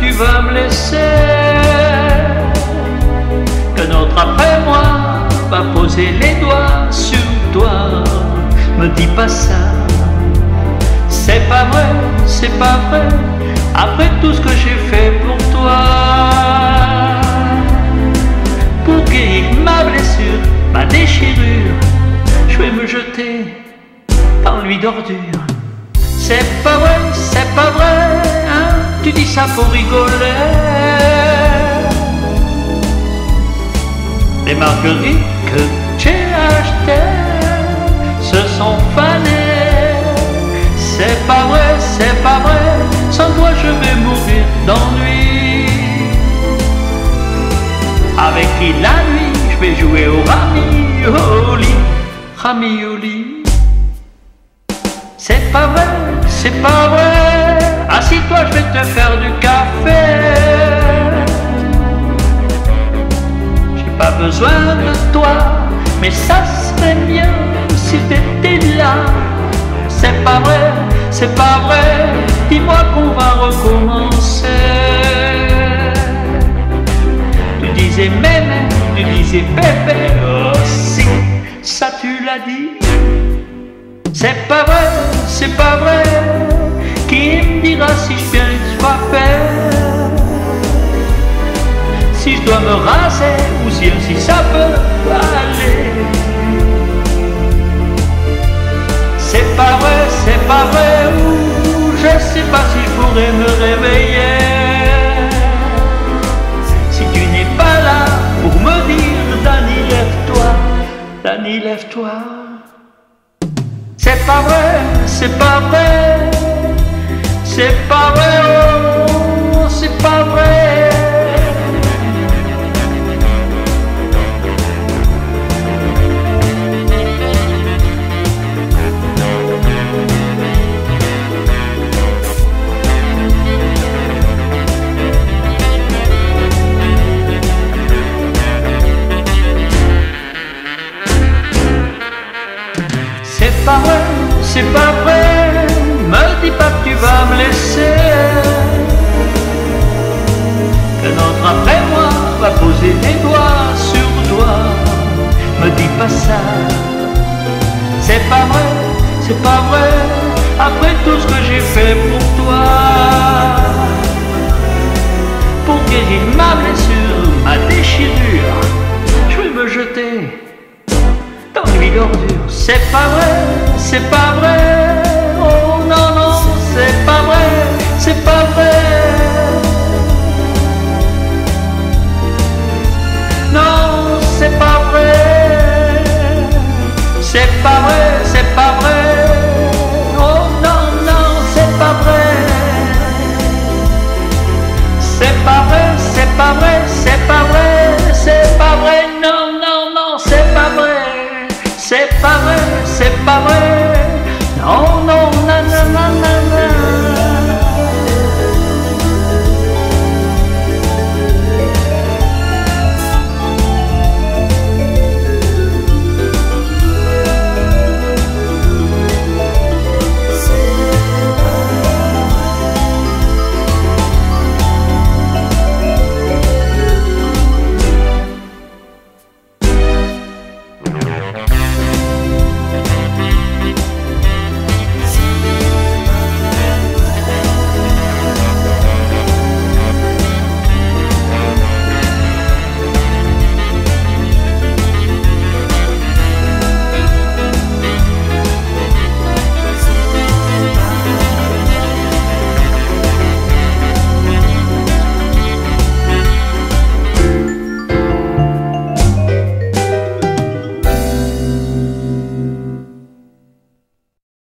tu vas me laisser, que notre après-moi va poser les doigts sur toi. Me dis pas ça, c'est pas vrai, c'est pas vrai, après tout ce que j'ai fait pour toi. Pour guérir ma blessure, ma déchirure, je vais me jeter dans l'huile d'ordure. C'est pas vrai, hein, tu dis ça pour rigoler. Les marguerites que j'ai achetées se sont fanées. C'est pas vrai, sans toi je vais mourir d'ennui. Avec qui la nuit je vais jouer au rami au lit. C'est pas vrai, assis-toi, je vais te faire du café. J'ai pas besoin de toi, mais ça serait bien si t'étais là. C'est pas vrai, dis-moi qu'on va recommencer. Tu disais mémé, tu disais pépé aussi, ça tu l'as dit. C'est pas vrai, qui me dira si je viens de frapper, si je dois me raser ou si ça peut aller. C'est pas vrai, ou je sais pas si je pourrais me réveiller, si tu n'es pas là pour me dire Dany, lève-toi, Dany, lève-toi. C'est pas vrai, oh, c'est pas vrai. C'est pas vrai, me dis pas que tu vas me laisser, que notre après-moi va poser des doigts sur toi. Me dis pas ça, c'est pas vrai, après tout ce que j'ai fait pour toi. Pour guérir ma blessure, ma déchirure, je vais me jeter dans l'huile d'ordure. C'est pas vrai, oh non, c'est pas vrai, non, c'est pas vrai, oh non, c'est pas vrai,